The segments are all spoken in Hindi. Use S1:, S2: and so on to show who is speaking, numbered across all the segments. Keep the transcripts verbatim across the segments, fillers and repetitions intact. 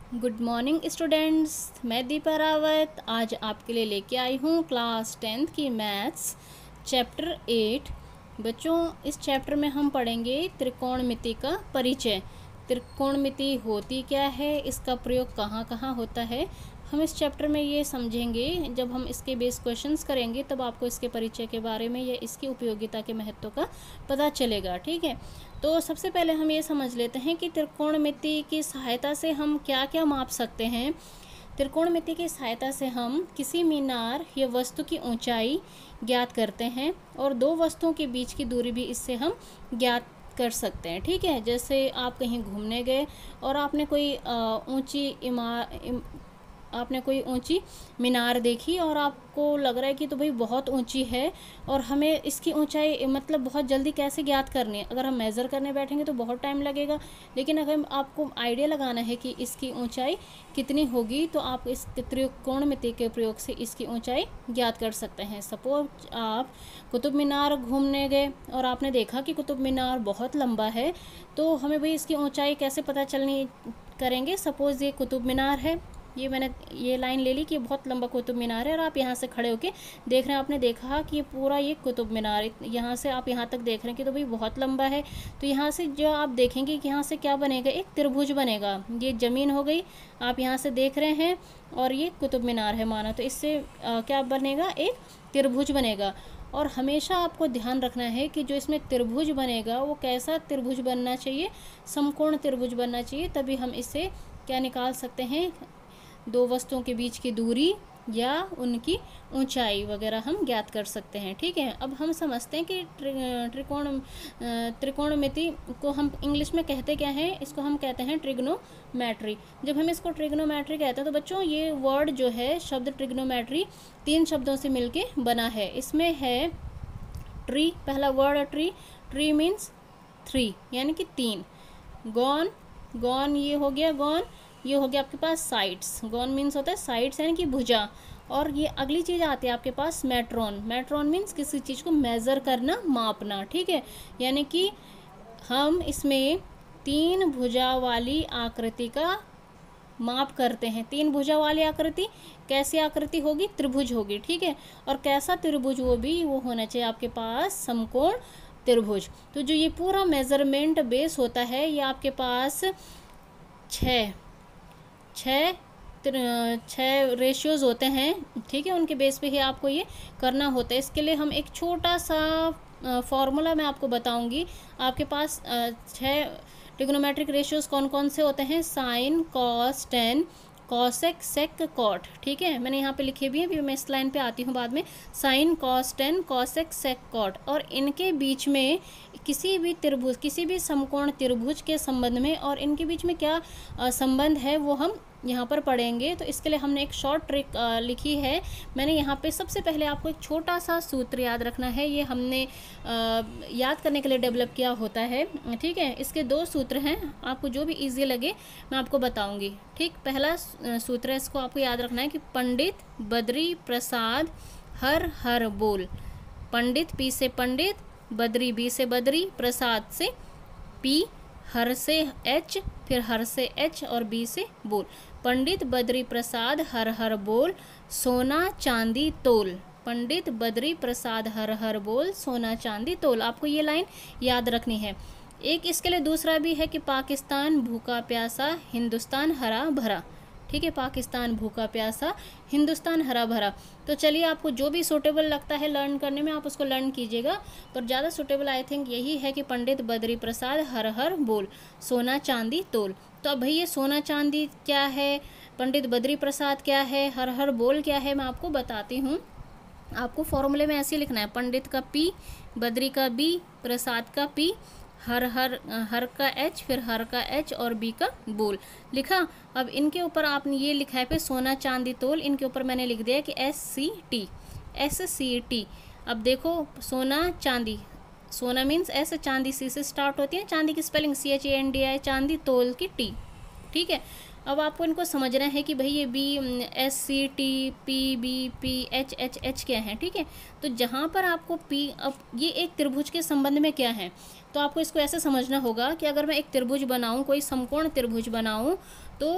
S1: गुड मॉर्निंग स्टूडेंट्स, मैं दीपा रावत आज आपके लिए लेके आई हूँ क्लास टेंथ की मैथ्स चैप्टर एट। बच्चों, इस चैप्टर में हम पढ़ेंगे त्रिकोणमिति का परिचय। त्रिकोणमिति होती क्या है, इसका प्रयोग कहाँ कहाँ होता है, हम इस चैप्टर में ये समझेंगे। जब हम इसके बेस क्वेश्चंस करेंगे तब आपको इसके परिचय के बारे में या इसकी उपयोगिता के महत्व का पता चलेगा। ठीक है, तो सबसे पहले हम ये समझ लेते हैं कि त्रिकोणमिति की सहायता से हम क्या क्या माप सकते हैं। त्रिकोणमिति की सहायता से हम किसी मीनार या वस्तु की ऊंचाई ज्ञात करते हैं और दो वस्तुओं के बीच की दूरी भी इससे हम ज्ञात कर सकते हैं। ठीक है, जैसे आप कहीं घूमने गए और आपने कोई ऊंची इमार इम, आपने कोई ऊंची मीनार देखी और आपको लग रहा है कि तो भाई बहुत ऊंची है और हमें इसकी ऊंचाई मतलब बहुत जल्दी कैसे ज्ञात करनी है। अगर हम मेज़र करने बैठेंगे तो बहुत टाइम लगेगा, लेकिन अगर आपको आइडिया लगाना है कि इसकी ऊंचाई कितनी होगी तो आप इस त्रिकोणमिति के प्रयोग से इसकी ऊंचाई ज्ञात कर सकते हैं। सपोज आप कुतुब मीनार घूमने गए और आपने देखा कि कुतुब मीनार बहुत लंबा है, तो हमें भाई इसकी ऊंचाई कैसे पता चलनी करेंगे। सपोज़ ये कुतुब मीनार है, ये मैंने ये लाइन ले ली कि बहुत लंबा कुतुब मीनार है और आप यहाँ से खड़े होके देख रहे हैं, आपने देखा कि ये पूरा ये कुतुब मीनार यहाँ से आप यहाँ तक देख रहे हैं कि तो भाई बहुत लंबा है। तो यहाँ से जो आप देखेंगे कि यहाँ से क्या बनेगा, एक त्रिभुज बनेगा। ये ज़मीन हो गई, आप यहाँ से देख रहे हैं और ये कुतुब मीनार है माना, तो इससे आ, क्या बनेगा, एक त्रिभुज बनेगा। और हमेशा आपको ध्यान रखना है कि जो इसमें त्रिभुज बनेगा वो कैसा त्रिभुज बनना चाहिए, समकोण त्रिभुज बनना चाहिए, तभी हम इससे क्या निकाल सकते हैं, दो वस्तुओं के बीच की दूरी या उनकी ऊंचाई वगैरह हम ज्ञात कर सकते हैं। ठीक है, अब हम समझते हैं कि त्रिकोण त्रिकोणमिति को हम इंग्लिश में कहते क्या हैं। इसको हम कहते हैं ट्रिग्नोमेट्री। जब हम इसको ट्रिग्नोमेट्री कहते हैं तो बच्चों ये वर्ड जो है, शब्द ट्रिग्नोमेट्री तीन शब्दों से मिलके बना है। इसमें है ट्री, पहला word tri, tri means three यानी कि तीन। गॉन, गॉन ये हो गया गॉन, ये हो गया आपके पास साइड्स। गॉन मीन्स होता है साइड्स यानी कि भुजा। और ये अगली चीज़ आती है आपके पास मेट्रॉन। मेट्रॉन मीन्स किसी चीज़ को मेज़र करना, मापना। ठीक है, यानी कि हम इसमें तीन भुजा वाली आकृति का माप करते हैं। तीन भुजा वाली आकृति कैसी आकृति होगी, त्रिभुज होगी। ठीक है, और कैसा त्रिभुज, वो भी वो होना चाहिए आपके पास समकोण त्रिभुज। तो जो ये पूरा मेजरमेंट बेस होता है, ये आपके पास छः छः छः रेशियोज़ होते हैं। ठीक है, उनके बेस पे ही आपको ये करना होता है। इसके लिए हम एक छोटा सा फॉर्मूला मैं आपको बताऊंगी। आपके पास छः ट्रिग्नोमेट्रिक रेशियोज़ कौन कौन से होते हैं, sine, cos, tan, cosec, sec, cot. ठीक है, मैंने यहाँ पे लिखे भी हैं, अभी मैं इस लाइन पे आती हूँ बाद में। Sine, cos, tan, cosec, sec, cot. और इनके बीच में किसी भी त्रिभुज, किसी भी समकोण त्रिभुज के संबंध में और इनके बीच में क्या संबंध है वो हम यहाँ पर पढ़ेंगे। तो इसके लिए हमने एक शॉर्ट ट्रिक लिखी है। मैंने यहाँ पे सबसे पहले आपको एक छोटा सा सूत्र याद रखना है, ये हमने आ, याद करने के लिए डेवलप किया होता है। ठीक है, इसके दो सूत्र हैं, आपको जो भी इजी लगे मैं आपको बताऊंगी। ठीक, पहला सूत्र है, इसको आपको याद रखना है कि पंडित बद्री प्रसाद हर हर बोल। पंडित पी से पंडित, बद्री बी से बद्री, प्रसाद से पी, हर से एच, फिर हर से एच और बी से बोल। पंडित बद्री प्रसाद हर हर बोल, सोना चांदी तोल। पंडित बद्री प्रसाद हर हर बोल, सोना चांदी तोल। आपको ये लाइन याद रखनी है। एक इसके लिए दूसरा भी है कि पाकिस्तान भूखा प्यासा, हिंदुस्तान हरा भरा। ठीक है, पाकिस्तान भूखा प्यासा, हिंदुस्तान हरा भरा। तो चलिए, आपको जो भी सूटेबल लगता है लर्न करने में आप उसको लर्न कीजिएगा, पर ज़्यादा सूटेबल आई थिंक यही है कि पंडित बद्री प्रसाद हर हर बोल, सोना चांदी तोल। तो अब भाई ये सोना चांदी क्या है, पंडित बद्री प्रसाद क्या है, हर हर बोल क्या है, मैं आपको बताती हूँ। आपको फॉर्मूले में ऐसे लिखना है, पंडित का पी, बद्री का बी, प्रसाद का पी, हर हर हर का एच, फिर हर का एच और बी का बोल लिखा। अब इनके ऊपर आपने ये लिखा है पे सोना चांदी तोल, इनके ऊपर मैंने लिख दिया कि S C T, S C T. अब देखो, सोना चांदी, सोना मीन्स एस, चांदी सी से स्टार्ट होती है, चांदी की spelling C H A N D I, चांदी तोल की टी। ठीक है, अब आपको इनको समझना है कि भाई ये B, S C T, P B, P H H H क्या है। ठीक है, तो जहाँ पर आपको पी, अब ये एक त्रिभुज के संबंध में क्या है, तो आपको इसको ऐसे समझना होगा कि अगर मैं एक त्रिभुज बनाऊं, कोई समकोण त्रिभुज बनाऊं, तो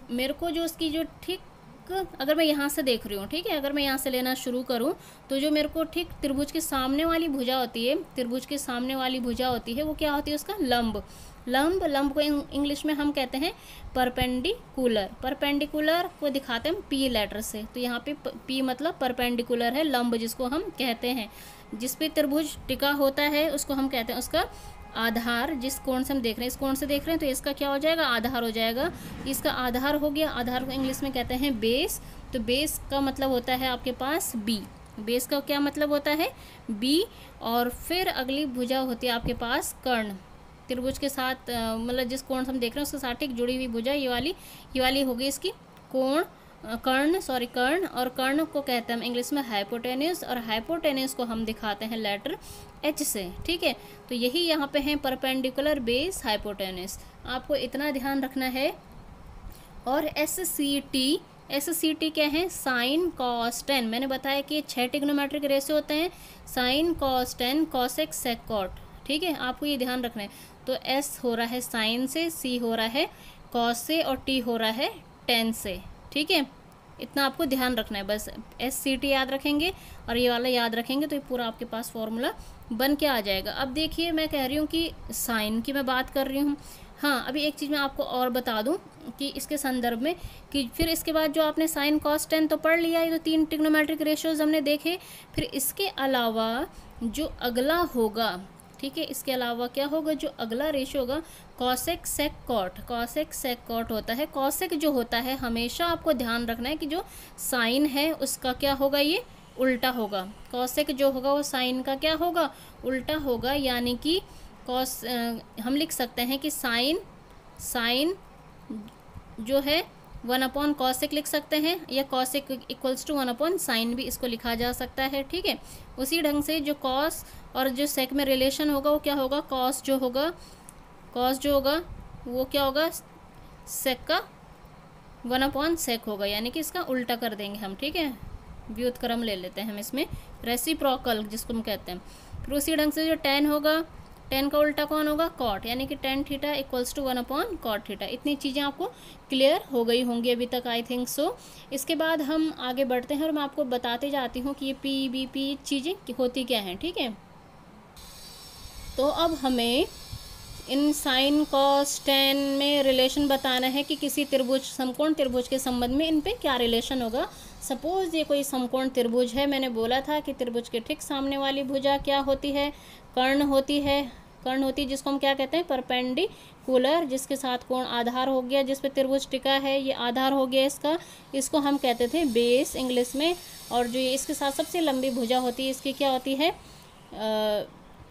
S1: मेरे को जो उसकी जो ठीक, अगर मैं यहाँ से देख रही हूँ, ठीक है, अगर मैं यहाँ से लेना शुरू करूँ तो जो मेरे को ठीक त्रिभुज के सामने वाली भुजा होती है, त्रिभुज के सामने वाली भुजा होती है वो क्या होती है, उसका लंब। लंब लंब को इंग्लिश में हम कहते हैं परपेंडिकुलर। परपेंडिकुलर को दिखाते हैं हम पी लेटर से, तो यहाँ पे पी मतलब परपेंडिकुलर है, लंब जिसको हम कहते हैं। जिस पे त्रिभुज टिका होता है उसको हम कहते हैं उसका आधार। जिस कोण से हम देख रहे हैं, इस कोण से देख रहे हैं तो इसका क्या हो जाएगा, आधार हो जाएगा। इसका आधार हो गया, आधार को इंग्लिश में कहते हैं बेस। तो बेस का मतलब होता है आपके पास बी। बेस का क्या मतलब होता है, बी। और फिर अगली भुजा होती है आपके पास कर्ण। त्रिभुज के साथ मतलब जिस कोण से हम देख रहे हैं उसके साथ ठीक जुड़ी हुई भुजा ये वाली, ये वाली होगी इसकी कोण, कर्ण, सॉरी कर्ण। और कर्ण को कहते हैं हम इंग्लिश में हाइपोटेन्यूस, और हाइपोटेन्यूस को हम दिखाते हैं लेटर एच से, ठीक है। तो यही यहाँ पे है परपेंडिकुलर, बेस, हाइपोटेन्यूस, आपको इतना ध्यान रखना है। और S C T, S C T क्या है, साइन कॉस टेन। मैंने बताया कि छः ट्रिग्नोमेट्रिक रेशियो होते हैं, sine cos tan cosec sec cot, ठीक है, आपको ये ध्यान रखना है। तो एस हो रहा है साइन से, सी हो रहा है कॉस से, और टी हो रहा है टेन से, ठीक है। इतना आपको ध्यान रखना है बस। एस सी टी याद रखेंगे और ये वाला याद रखेंगे तो ये पूरा आपके पास फॉर्मूला बन के आ जाएगा। अब देखिए मैं कह रही हूँ कि साइन की मैं बात कर रही हूँ। हाँ, अभी एक चीज़ मैं आपको और बता दूँ कि इसके संदर्भ में, कि फिर इसके बाद जो आपने साइन कॉस टेन तो पढ़ लिया, ये तो तीन ट्रिग्नोमेट्रिक रेशियोज हमने देखे। फिर इसके अलावा जो अगला होगा, ठीक है, इसके अलावा क्या होगा, जो अगला रेशियो होगा cosec sec cot. Cosec sec cot होता है, कॉसेक जो होता है हमेशा आपको ध्यान रखना है कि जो साइन है उसका क्या होगा, ये उल्टा होगा। कॉसेक जो होगा वो साइन का क्या होगा, उल्टा होगा। यानी कि कॉस हम लिख सकते हैं कि साइन साइन जो है वन अपॉन कॉसेक लिख सकते हैं, या cosec equals to one upon sine भी इसको लिखा जा सकता है, ठीक है। उसी ढंग से जो कॉस और जो सेक में रिलेशन होगा वो क्या होगा, कॉस जो होगा कॉस जो होगा वो क्या होगा, सेक का वन अपॉन सेक होगा, यानी कि इसका उल्टा कर देंगे हम, ठीक है। व्युत्क्रम ले लेते हैं हम इसमें, रेसिप्रोकल जिसको हम कहते हैं। फिर उसी ढंग से जो टेन होगा, टेन का उल्टा कौन होगा, कॉट, यानी कि tan theta equals to one upon cot theta. इतनी चीज़ें आपको क्लियर हो गई होंगी अभी तक, आई थिंक सो। इसके बाद हम आगे बढ़ते हैं और मैं आपको बताते जाती हूँ कि ये पी बी पी चीज़ें होती क्या हैं, ठीक है। तो अब हमें इन साइन कॉस टेन में रिलेशन बताना है कि किसी त्रिभुज, समकोण त्रिभुज के संबंध में इन पे क्या रिलेशन होगा। सपोज ये कोई समकोण त्रिभुज है, मैंने बोला था कि त्रिभुज के ठीक सामने वाली भुजा क्या होती है, कर्ण होती है। कर्ण होती है जिसको हम क्या कहते हैं, परपेंडिकुलर, जिसके साथ कोण आधार हो गया, जिस पे त्रिभुज टिका है ये आधार हो गया इसका, इसको हम कहते थे बेस इंग्लिश में। और जो ये इसके साथ सबसे लंबी भुजा होती है इसकी क्या होती है, आ,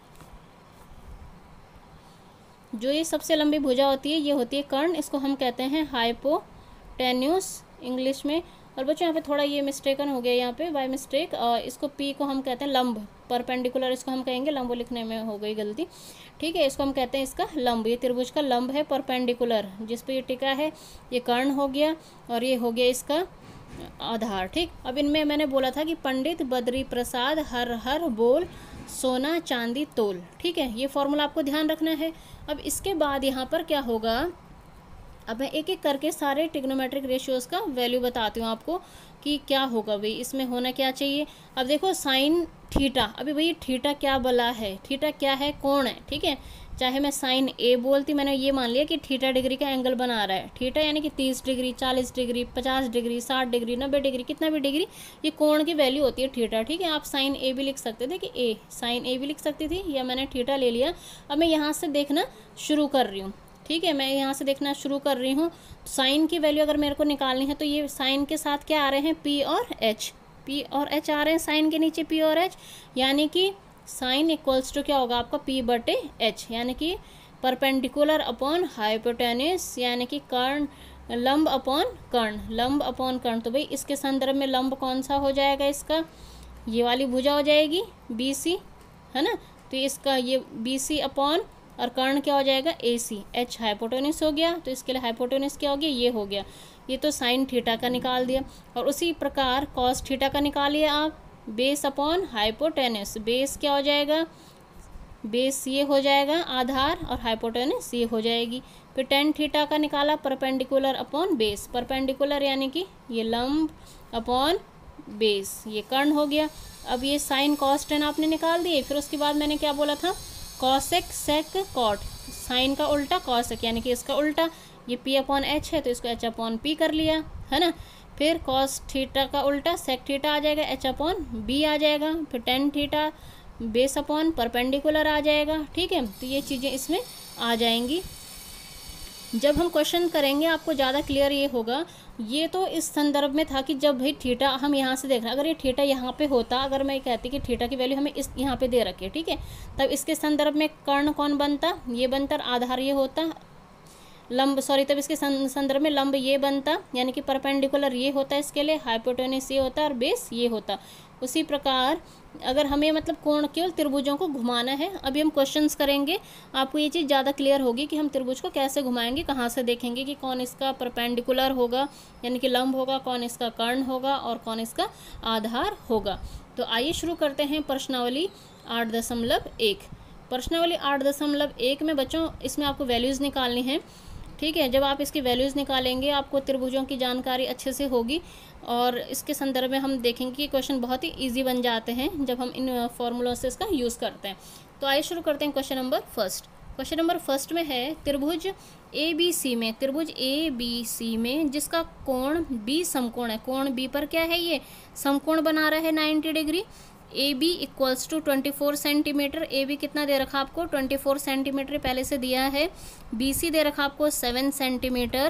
S1: जो ये सबसे लंबी भुजा होती है ये होती है कर्ण, इसको हम कहते हैं हाइपोटेन्यूस इंग्लिश में। और बच्चों यहाँ पे थोड़ा ये मिस्टेकन हो गया, यहाँ पे बाय मिस्टेक, इसको पी को हम कहते हैं लंब, परपेंडिकुलर इसको हम कहेंगे, लंब लिखने में हो गई गलती, ठीक है। इसको हम कहते हैं इसका लंब, ये त्रिभुज का लंब है परपेंडिकुलर, जिस पे ये टिका है, ये कर्ण हो गया और ये हो गया इसका आधार, ठीक। अब इनमें मैंने बोला था कि पंडित बद्री प्रसाद हर हर बोल सोना चांदी तोल, ठीक है, ये फॉर्मूला आपको ध्यान रखना है। अब इसके बाद यहाँ पर क्या होगा, अब मैं एक एक करके सारे ट्रिग्नोमेट्रिक रेशियोज़ का वैल्यू बताती हूँ आपको कि क्या होगा भाई, इसमें होना क्या चाहिए। अब देखो साइन थीटा, अभी भाई थीटा क्या बला है, थीटा क्या है, कोण है, ठीक है। चाहे मैं साइन ए बोलती, मैंने ये मान लिया कि थीटा डिग्री का एंगल बना रहा है। थीटा यानी कि तीस डिग्री, चालीस डिग्री, पचास डिग्री, साठ डिग्री, नब्बे डिग्री, कितना भी डिग्री, ये कोण की वैल्यू होती है थीटा, ठीक है। आप साइन ए भी लिख सकते थे कि ए साइन ए भी लिख सकती थी, या मैंने थीटा ले लिया। अब मैं यहाँ से देखना शुरू कर रही हूँ, ठीक है, मैं यहाँ से देखना शुरू कर रही हूँ। साइन की वैल्यू अगर मेरे को निकालनी है तो ये साइन के साथ क्या आ रहे हैं, पी और एच, पी और एच आ रहे हैं साइन के नीचे, पी और एच, यानी कि साइन इक्वल्स टू क्या होगा आपका पी बटे एच, यानी कि परपेंडिकुलर अपॉन हाइपोटेन्यूस, यानी कि कर्ण, लंब अपॉन कर्ण, लंब अपॉन कर्ण। तो भाई इसके संदर्भ में लंब कौन सा हो जाएगा, इसका ये वाली भुजा हो जाएगी बी सी, है ना। तो इसका ये बी सी अपॉन, और कर्ण क्या हो जाएगा, ए सी, एच हाइपोटेन्यूस हो गया, तो इसके लिए हाइपोटेन्यूस क्या हो गया, ये हो गया। ये तो साइन थीटा का निकाल दिया। और उसी प्रकार कॉस थीटा का निकालिए आप, बेस अपॉन हाइपोटेन्यूस, बेस क्या हो जाएगा, बेस ये हो जाएगा आधार और हाइपोटेनस ये हो जाएगी। फिर टेन थीटा का निकाला परपेंडिकुलर अपॉन बेस, परपेंडिकुलर यानी कि ये लंब अपॉन बेस, ये कर्ण हो गया। अब ये साइन कॉस टेन आपने निकाल दिए। फिर उसके बाद मैंने क्या बोला था, कॉसेक सेक कॉट, साइन का उल्टा कॉसेक यानी कि इसका उल्टा, ये पी अपॉन एच है तो इसको एच अपॉन पी कर लिया, है ना। फिर कॉस थीटा का उल्टा सेक थीटा आ जाएगा, एच अपॉन बी आ जाएगा। फिर tan theta base upon perpendicular आ जाएगा, ठीक है। तो ये चीज़ें इसमें आ जाएंगी। जब हम क्वेश्चन करेंगे आपको ज़्यादा क्लियर ये होगा। ये तो इस संदर्भ में था कि जब भाई थीटा हम यहाँ से देख रहे हैं, अगर ये थीटा यहाँ पे होता, अगर मैं कहती कि थीटा की वैल्यू हमें इस यहाँ पे दे रखी है, ठीक है, तब इसके संदर्भ में कर्ण कौन बनता, ये बनता, आधार ये होता, लंब सॉरी तब इसके संदर्भ में लंब ये बनता, यानी कि परपेंडिकुलर ये होता है इसके लिए, हाइपोटेनस ये होता और बेस ये होता। उसी प्रकार अगर हमें मतलब कोण केवल त्रिभुजों को घुमाना है, अभी हम क्वेश्चंस करेंगे, आपको ये चीज़ ज़्यादा क्लियर होगी कि हम त्रिभुज को कैसे घुमाएंगे, कहाँ से देखेंगे कि कौन इसका परपेंडिकुलर होगा यानी कि लंब होगा, कौन इसका कर्ण होगा और कौन इसका आधार होगा। तो आइए शुरू करते हैं प्रश्नावली आठ दशमलव एक। प्रश्नावली आठ दशमलव एक में बच्चों इसमें आपको वैल्यूज़ निकालनी है, ठीक है। जब आप इसकी वैल्यूज़ निकालेंगे आपको त्रिभुजों की जानकारी अच्छे से होगी और इसके संदर्भ में हम देखेंगे कि क्वेश्चन बहुत ही इजी बन जाते हैं जब हम इन फॉर्मूलों से इसका यूज़ करते हैं। तो आइए शुरू करते हैं question number first. Question number first में है त्रिभुज ए बी सी में, त्रिभुज ए बी सी में जिसका कोण बी समकोण है, कोण बी पर क्या है, ये समकोण बना रहा है ninety degree. A B equals to twenty four centimetre, A B कितना दे रखा आपको ट्वेंटी फोर सेंटीमीटर पहले से दिया है। बी सी दे रखा आपको सेवन सेंटीमीटर।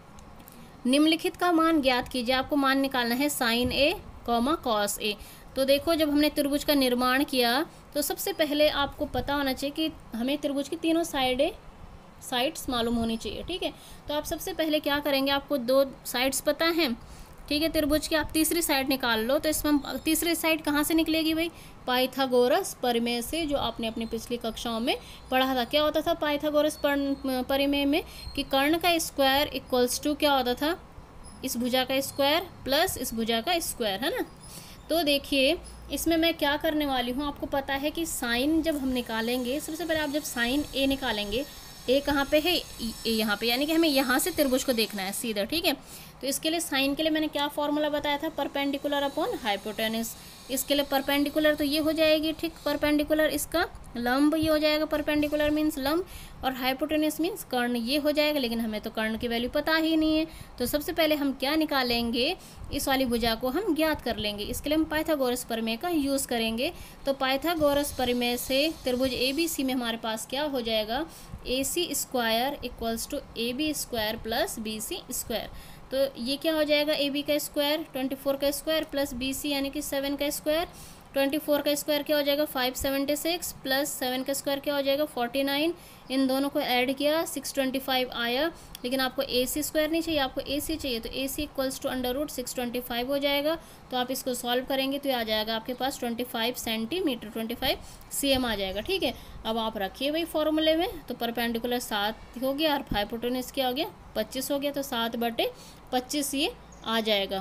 S1: निम्नलिखित का मान ज्ञात कीजिए, आपको मान निकालना है sine A comma cos A. तो देखो जब हमने त्रिभुज का निर्माण किया तो सबसे पहले आपको पता होना चाहिए कि हमें त्रिभुज की तीनों साइडें साइड्स मालूम होनी चाहिए, ठीक है। तो आप सबसे पहले क्या करेंगे, आपको दो साइड्स पता हैं, ठीक है, त्रिभुज की, आप तीसरी साइड निकाल लो। तो इसमें हम तीसरी साइड कहाँ से निकलेगी भाई, पाइथागोरस प्रमेय से, जो आपने अपनी पिछली कक्षाओं में पढ़ा था। क्या होता था पाइथागोरस प्रमेय में कि कर्ण का स्क्वायर इक्वल्स टू क्या होता था, इस भुजा का स्क्वायर प्लस इस भुजा का स्क्वायर, है ना। तो देखिए इसमें मैं क्या करने वाली हूँ, आपको पता है कि साइन जब हम निकालेंगे, सबसे पहले आप जब साइन ए निकालेंगे, ए कहाँ पे है, ए यहाँ पे, यानी कि हमें यहाँ से त्रिभुज को देखना है सीधा, ठीक है। तो इसके लिए साइन के लिए मैंने क्या फॉर्मूला बताया था, परपेंडिकुलर अपॉन हाइपोटेनस। इसके लिए परपेंडिकुलर तो ये हो जाएगी, ठीक, परपेंडिकुलर इसका लंब ये हो जाएगा, परपेंडिकुलर मीन्स लंब, और हाइपोटेनस मीन्स कर्ण ये हो जाएगा। लेकिन हमें तो कर्ण की वैल्यू पता ही नहीं है, तो सबसे पहले हम क्या निकालेंगे, इस वाली भुजा को हम ज्ञात कर लेंगे। इसके लिए हम पाइथागोरस प्रमेय का यूज़ करेंगे। तो पाइथागोरस प्रमेय से त्रिभुज ए बी सी में हमारे पास क्या हो जाएगा, A C square equals to A B square plus B C square. तो ये क्या हो जाएगा, ए बी का स्क्वायर ट्वेंटी फोर का स्क्वायर प्लस बी सी यानी कि सेवन का स्क्वायर, ट्वेंटी फोर का स्क्वायर क्या हो जाएगा five seventy six plus seven का स्क्वायर क्या हो जाएगा फोर्टी नाइन। इन दोनों को ऐड किया सिक्स ट्वेंटी फाइव आया, लेकिन आपको ए सी स्क्वायर नहीं चाहिए, आपको ए सी चाहिए। तो A C equals to under root six twenty five हो जाएगा। तो आप इसको सॉल्व करेंगे तो ये आ जाएगा आपके पास twenty five centimetre, twenty five C M आ जाएगा, ठीक है। अब आप रखिए भाई फॉर्मूले में, तो परपेंडिकुलर सात हो गया और हाइपोटेनस क्या हो गया पच्चीस हो गया। तो सात बटे पच्चीस ये आ जाएगा।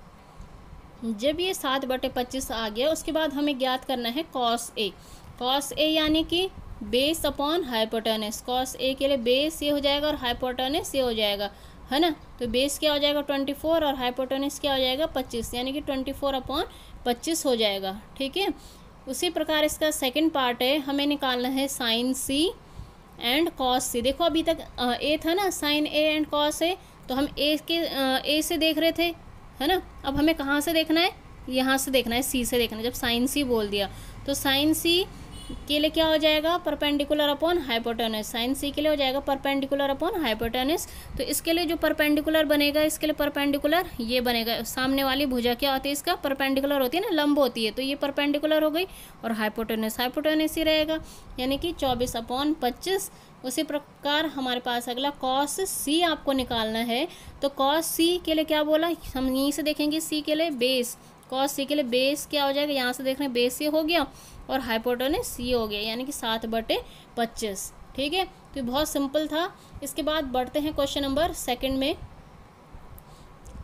S1: जब ये सात बटे पच्चीस आ गया उसके बाद हमें ज्ञात करना है कॉस ए। कॉस ए यानी कि base upon hypotenuse. Cos A के लिए बेस ये हो जाएगा और हाइपोटेनस ये हो जाएगा, है ना। तो बेस क्या हो जाएगा ट्वेंटी फोर और हाइपोटेनस क्या हो जाएगा पच्चीस, यानी कि ट्वेंटी फोर अपॉन पच्चीस हो जाएगा, ठीक है। उसी प्रकार इसका सेकंड पार्ट है, हमें निकालना है sine C and cos C. देखो अभी तक ए था ना, sine A and cos A, तो हम ए के ए से देख रहे थे, है ना। अब हमें कहाँ से देखना है, यहाँ से देखना है, सी से देखना है। जब साइन सी बोल दिया तो साइन सी के लिए क्या हो जाएगा perpendicular upon hypotenuse. Sine C के लिए हो जाएगा परपेंडिकुलर अपॉन हाइपोटेनस। तो इसके लिए जो परपेंडिकुलर बनेगा, इसके लिए परपेंडिकुलर ये बनेगा, सामने वाली भुजा क्या होती है इसका परपेंडिकुलर होती है ना, लंब होती है, तो ये परपेंडिकुलर हो गई और हाइपोटेनस हाइपोटेनस ही रहेगा, यानी कि चौबीस अपॉन पच्चीस। उसी प्रकार हमारे पास अगला कॉस सी आपको निकालना है। तो कॉस सी के लिए क्या बोला, हम यहीं से देखेंगे, सी के लिए बेस, कॉस सी के लिए बेस क्या हो जाएगा, यहाँ से देख रहे हैं बेस ये हो गया और हाइपोटेनस ये हो गया, यानी कि सात बटे पच्चीस, ठीक है। तो बहुत सिंपल था। इसके बाद बढ़ते हैं क्वेश्चन नंबर सेकंड में।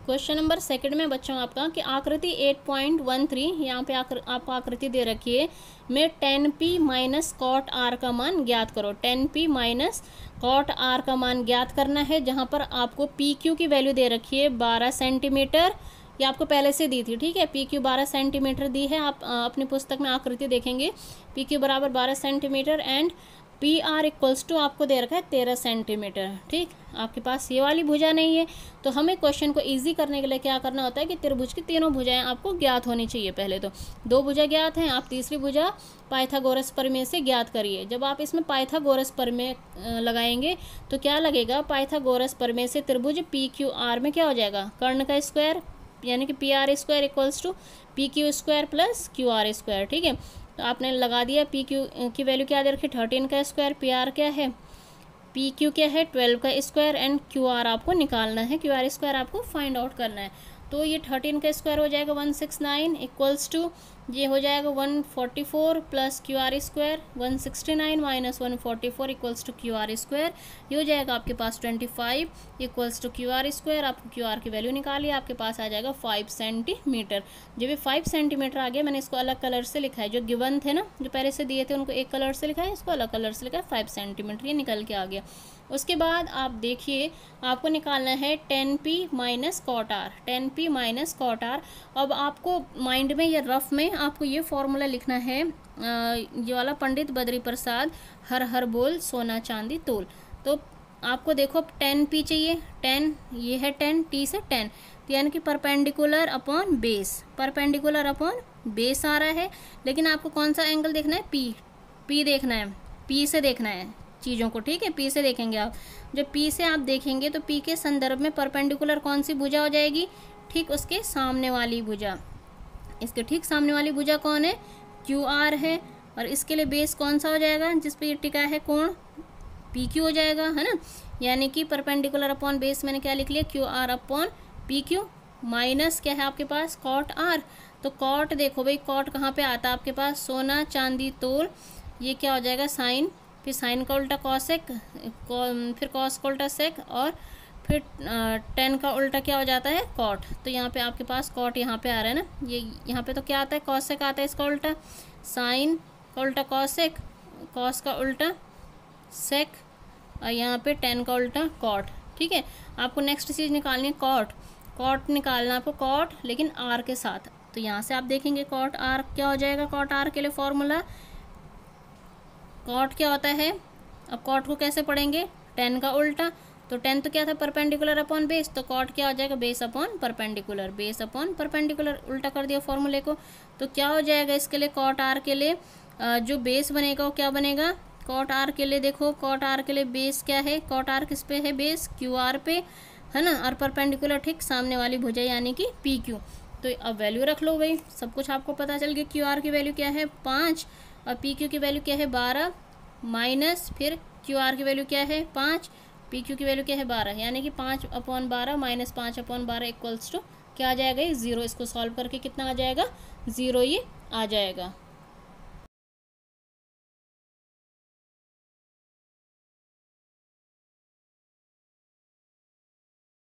S1: क्वेश्चन नंबर सेकंड में बच्चों आपका कि आकृति एट पॉइंट वन थ्री, यहाँ पे आकृ, आपको आकृति दे रखी है, में tan P minus cot R का मान ज्ञात करो। Tan P minus cot R का मान ज्ञात करना है, जहाँ पर आपको पी क्यू की वैल्यू दे रखी है बारह सेंटीमीटर, ये आपको पहले से दी थी, ठीक है। पी क्यू बारह सेंटीमीटर दी है, आप आ, अपनी पुस्तक में आकृति देखेंगे, पी क्यू बराबर बारह centimetre and P R equals to आपको दे रखा है तेरह सेंटीमीटर, ठीक। आपके पास ये वाली भुजा नहीं है, तो हमें क्वेश्चन को इजी करने के लिए क्या करना होता है कि त्रिभुज की तीनों भुजाएं आपको ज्ञात होनी चाहिए। पहले तो दो भुजा ज्ञात हैं, आप तीसरी भुजा पाइथागोरस प्रमेय से ज्ञात करिए। जब आप इसमें पाइथागोरस प्रमेय लगाएंगे तो क्या लगेगा, पाइथागोरस प्रमेय से त्रिभुज पी क्यू आर में क्या हो जाएगा, कर्ण का स्क्वायर यानी कि P R square equals to P Q square plus Q R square, ठीक है। तो आपने लगा दिया, पी क्यू की वैल्यू क्या दे रखी, थर्टीन का स्क्वायर, पी आर क्या है, पी क्यू क्या है, ट्वेल्व का स्क्वायर एंड क्यू आर आपको निकालना है, क्यू आर स्क्वायर आपको फाइंड आउट करना है। तो ये थर्टीन का स्क्वायर हो जाएगा one six nine equals to ये हो जाएगा one forty four plus Q R square, one sixty nine minus one forty four equals to Q R square, ये हो जाएगा आपके पास twenty five equals to Q R square. आपको क्यू आर की वैल्यू निकालिए, आपके पास आ जाएगा फाइव सेंटीमीटर। जब ये फाइव सेंटीमीटर आ गया, मैंने इसको अलग कलर से लिखा है, जो गिवन थे ना, जो पहले से दिए थे उनको एक कलर से लिखा है, इसको अलग कलर से लिखा है, फाइव सेंटीमीटर, ये निकल के आ गया। उसके बाद आप देखिए, आपको निकालना है tan P minus cot R, tan P minus cot R. अब आपको माइंड में या रफ में आपको ये फॉर्मूला लिखना है, ये वाला, पंडित बद्री प्रसाद हर हर बोल सोना चांदी तोल। तो आपको देखो टेन पी चाहिए, टेन ये है टेन, टी से टेन, तो यानी कि perpendicular upon base, perpendicular upon base आ रहा है। लेकिन आपको कौन सा एंगल देखना है, पी, पी देखना है, पी से देखना है चीज़ों को, ठीक है, पी से देखेंगे आप। जब पी से आप देखेंगे तो पी के संदर्भ में परपेंडिकुलर कौन सी भुजा हो जाएगी, ठीक उसके सामने वाली भुजा, इसके ठीक सामने वाली भुजा कौन है, क्यू आर है। और इसके लिए बेस कौन सा हो जाएगा, जिस पे ये टिका है कोण, पी क्यू हो जाएगा, है ना। यानी कि परपेंडिकुलर अपॉन बेस मैंने क्या लिख लिया, Q R upon P Q, minus क्या है आपके पास, कॉट आर। तो कॉट देखो भाई, कॉट कहाँ पे आता है आपके पास, सोना चांदी तोल, ये क्या हो जाएगा साइन, फिर साइन का उल्टा कॉसेक, फिर कॉस का उल्टा सेक, और फिर टेन का उल्टा क्या हो जाता है, कॉट। तो यहाँ पे आपके पास कॉट यहाँ पे आ रहा है ना, ये यहाँ पे तो क्या आता है, कॉसेक आता है, इसका उल्टा साइन का उल्टा कॉसेक, कॉस का उल्टा सेक, और यहाँ पे टेन का उल्टा कॉट, ठीक है। आपको नेक्स्ट चीज़ निकालनी है कॉट, कॉट निकालना आपको कॉट लेकिन आर के साथ। तो यहाँ से आप देखेंगे कॉट आर क्या हो जाएगा, कॉट आर के लिए फॉर्मूला, कॉट क्या होता है, अब कॉट को कैसे पढ़ेंगे, टेन का उल्टा, तो टेन तो क्या था, परपेंडिकुलर अपॉन बेस, तो कॉट क्या हो जाएगा, base upon perpendicular, base upon perpendicular, उल्टा कर दिया फॉर्मूले को। तो क्या हो जाएगा इसके लिए, कॉट आर के लिए जो बेस बनेगा वो क्या बनेगा, कॉट आर के लिए देखो, कॉट आर के लिए बेस क्या है, कॉट आर किस पे है, बेस क्यू आर पे, है ना, और परपेंडिकुलर ठीक सामने वाली भुजा यानी कि पी क्यू। तो अब वैल्यू रख लो भाई, सब कुछ आपको पता चल गया, क्यू आर की वैल्यू क्या है पाँच, और पी क्यू की वैल्यू क्या है बारह, माइनस फिर क्यू आर की वैल्यू क्या है पाँच, पी क्यू की वैल्यू क्या है बारह, यानी कि पाँच अपॉन बारह माइनस पाँच अपॉन बारह इक्वल्स टू क्या आ जाएगा, ये ज़ीरो। इसको सॉल्व करके कितना आ जाएगा, ज़ीरो ये आ जाएगा।